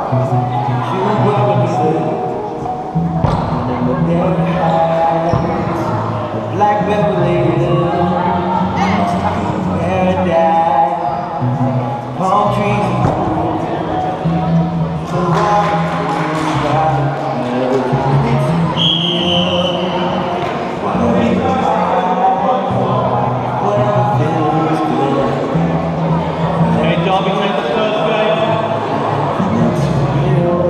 Black Beverly paradise, palm trees, the whatever feels good. Hey, Derby, take the first game.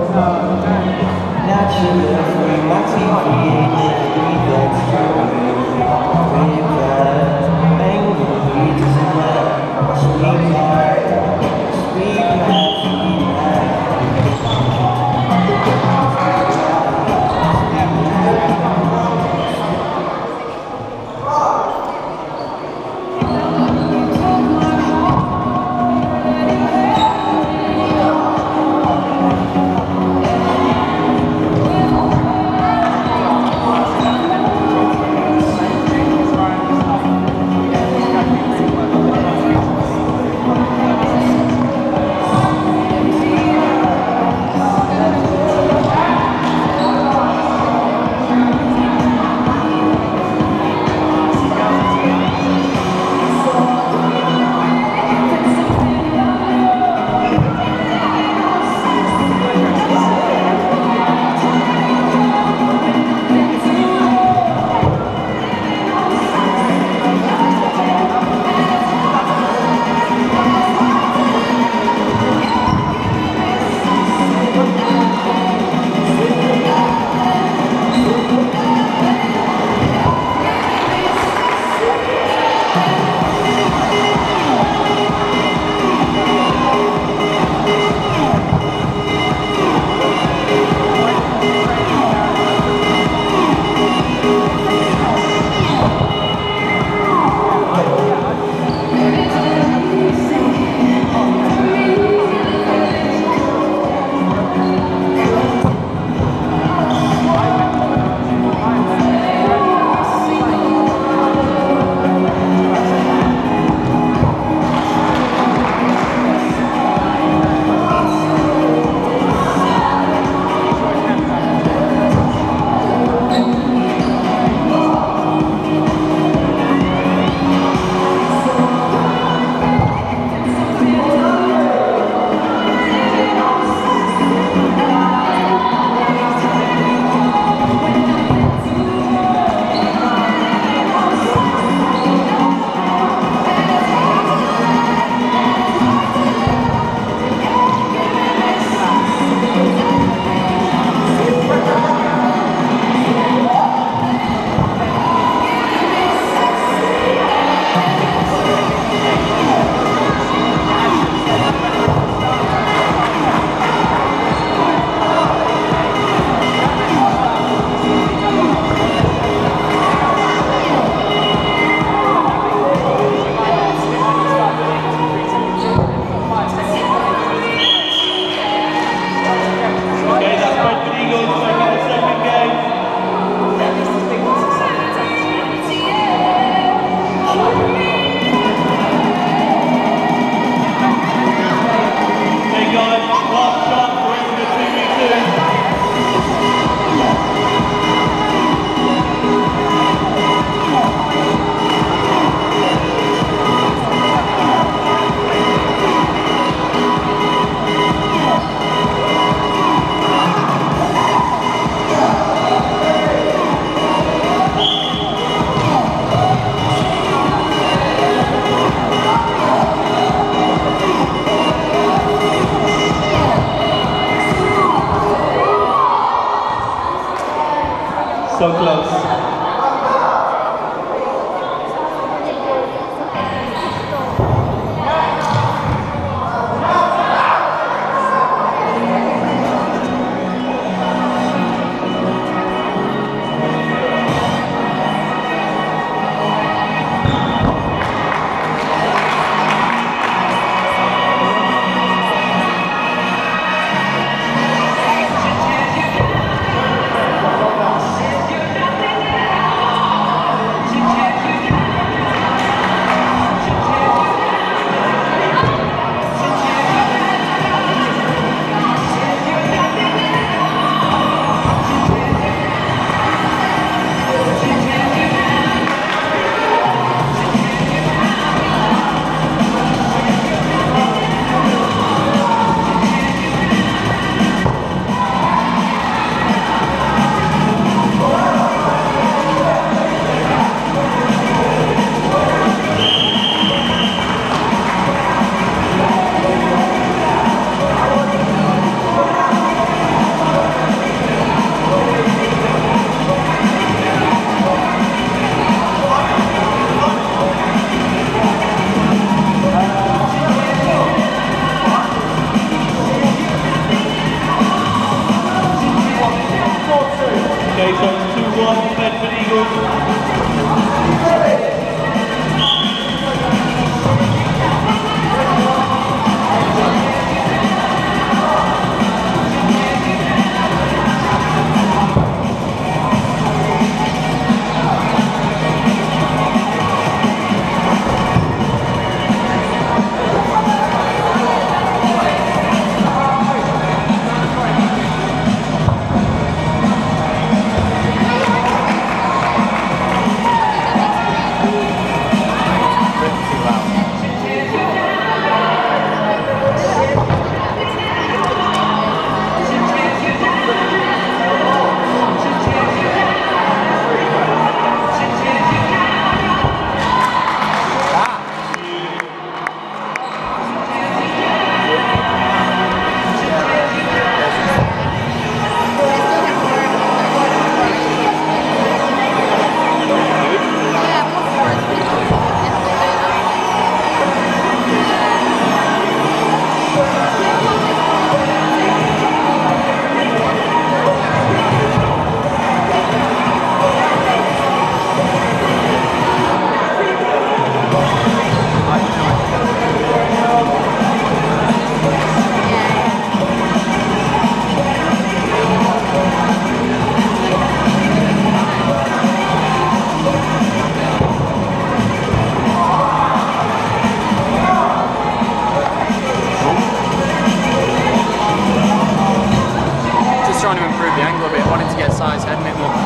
Trying to improve the angle a bit, wanting to get size head a bit more.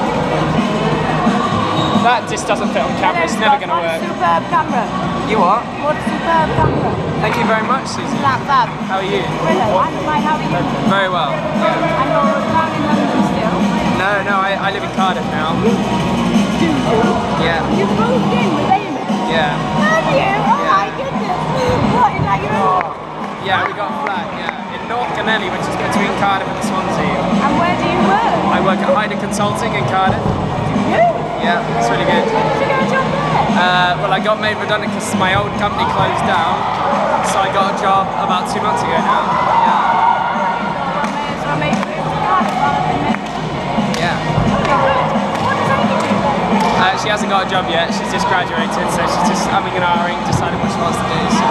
That just doesn't fit on camera, it's never going to work. Superb camera. You what? What a superb camera. Thank you very much, Susie. That fab. How are you? Really? I'm fine, how are you? Very well. Yeah. And you're down in London still? No, I live in Cardiff now. Do you? Yeah. You've moved in with Amy? Yeah. Have you? Oh Yeah. my goodness. What, is that your own? Yeah, we got a flat, yeah. In North Canelli, which is between Cardiff and Swansea. And where do you work? I work at Hyder Consulting in Cardiff. You? Yeah, it's really good. Did you get a job there? Well, I got made redundant because my old company closed down. So I got a job about 2 months ago now. Yeah. So I made a move to Cardiff while I've been made redundant. Yeah. Okay, good. What does Amy do? She hasn't got a job yet, she's just graduated, so she's just umming and ahhing, deciding what she wants to do. So.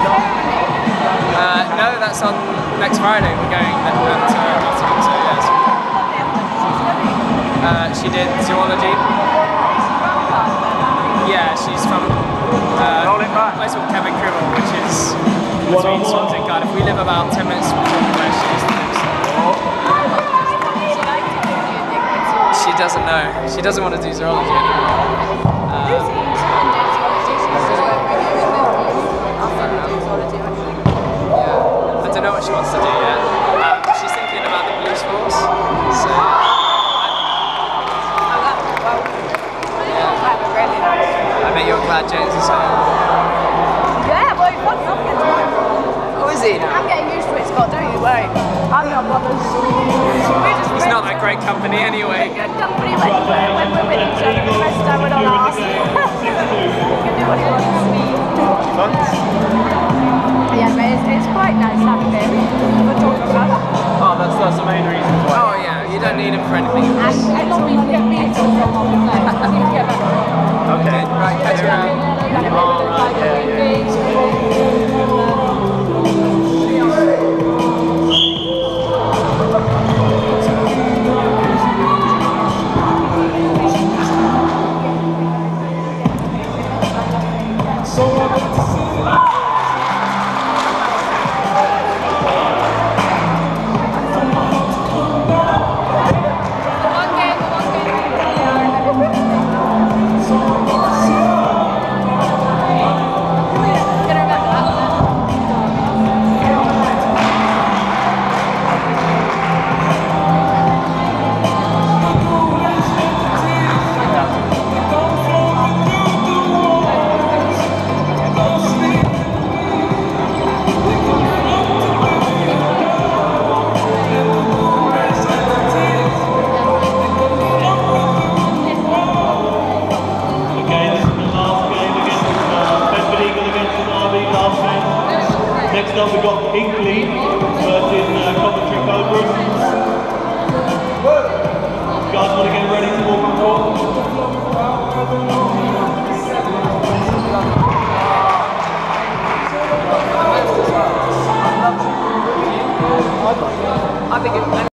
No, that's on next Friday, we're going to Nottingham, so yes. She did zoology. Yeah, she's from a place called Kevin Cribble, which is between Swansea and Cardiff. We live about 10 minutes from where she used to live. So. She doesn't know. She doesn't want to do zoology anymore. I don't know what she wants to do yet. She's thinking about the police force. So. I bet you're glad James is home. Yeah, well, it's not Nottingham tomorrow. Oh, is he now? I'm getting used to it, Scott, don't you worry. I'm not bothered. He's not that great company anyway. Good company when we're with each other, the rest of the time we're not asked. He can do what he wants. Yeah, but it's quite nice having him. We're talking about. Oh, that's the main reason why. Oh yeah, you don't need him for anything else. And as long as you get me to from all the place, I need to get back. Okay, right, catch you around. Oh, right, yeah. Next up we've got Hinkley versus Coventry Cobras. You guys want to get ready?